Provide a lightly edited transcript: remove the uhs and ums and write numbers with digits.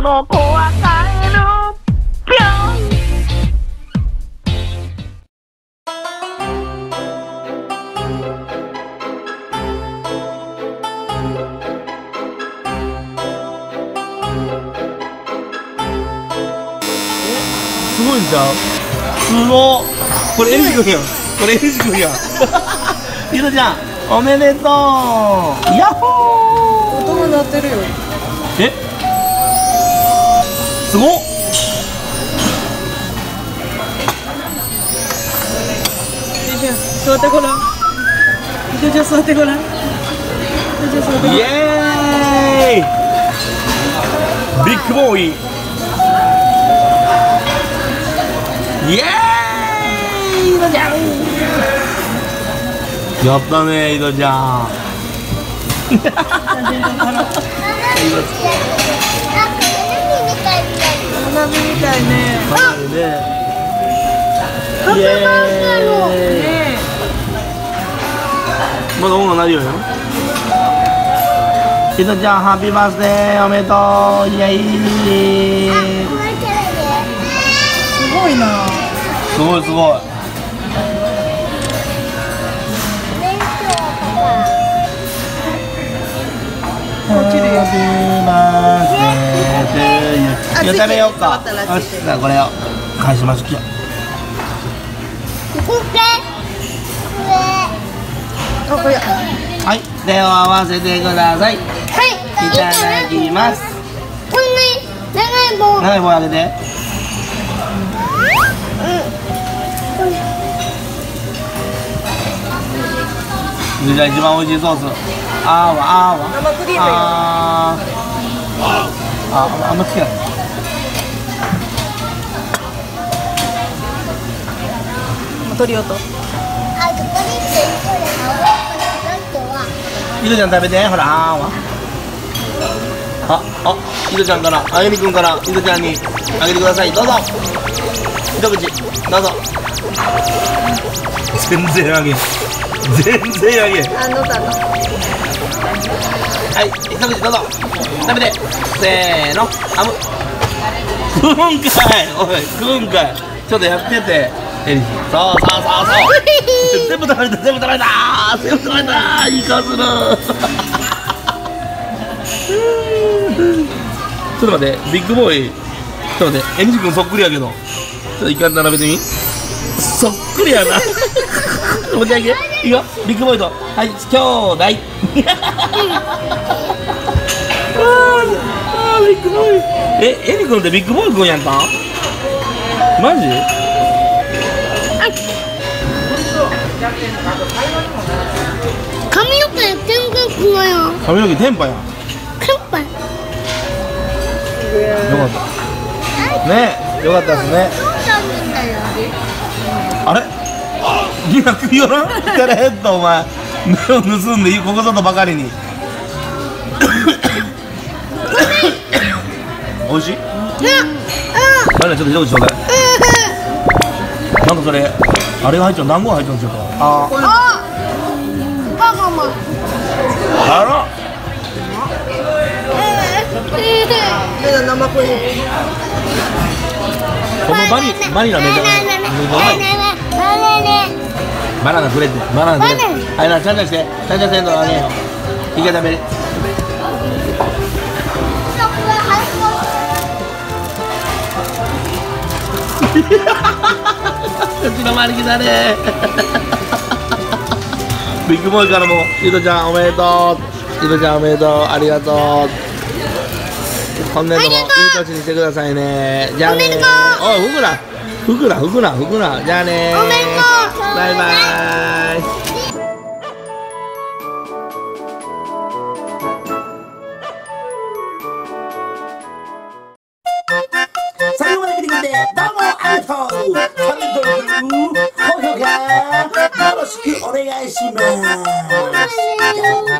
の子は帰るぴょん。 すごいんちゃう？すごっ。これエリジ君やん。これエリジ君やん。ひろちゃんおめでとう。ヤッホー。 音が鳴ってるよ。 え、すごっ。 座ってごらん。ひろちゃん座ってごらん。ひろちゃん座ってごらん。 イエーイ。ビッグボーイ。イエーイ。ひろちゃんやったね、ひろちゃん。 花火みたいね。 花火ね。イエーイ。まだ音楽鳴るよ。ひろちゃんハッピーバースデーおめでとう。イエーイ。 すごいな。 すごいすごい。 落ちるよ。 いや食べようか。よし、じゃあこれを返しましょう。はい、手を合わせてください。いただきます。 こんな長い棒。 長い棒あげて。じゃあ一番美味しいソース。あーわあーわ。 生クリームよ。 あんま好きや。 取り音。 ひろちゃん食べて、ほら、あーわ。ひろちゃんから、あゆみくんから、ひろちゃんにあげてください。どうぞ。一口、どうぞ。全然あげん。全然あげん。 あ、のだの。 はい、一口どうぞ。食べて。せーの、あむ。食うんかい。おい、食うんかい。ちょっとやってて。エリジ。そう。全部食べれた、全部食べれた。いい顔する。ちょっと待って、ビッグボーイ。ちょっと待って、エリジ君そっくりやけど。ちょっと一回並べてみ。そっくりやな。持ち上げ。いいよ、ビッグボーイと。はい、兄弟。ビッグボーイ。エリ君ってビッグボーイ君やんか。マジ？ 髪の毛全然違うよ。 髪の毛テンパやん。 テンパ。 よかったね。よかったですね。あれ、みんな食いよらん。テレヘッドお前目を盗んでここぞとばかりに。おいしい？あれちょっと一口ちょうだい。なんかそれあれが入っちゃう、何号入っちゃうんでしょうか。 バカマ。 あら。 生クリーム。 このバニラめちゃうまい。バナナくれって。バナナくれ。はいな、ちゃんとして。ちゃんとせんとあげよう。いけ食べれ。うちの周りだね。ビッグボーイからもひろちゃんおめでとう。ひろちゃんおめでとう。ありがとう。今年度もいい年にしてくださいね。じゃあね。おい、ふくら。じゃあね。 おめでとう。 バイバイ。最後まで見てくれてどうもありがとう。チャンネル登録、高評価よろしくお願いします。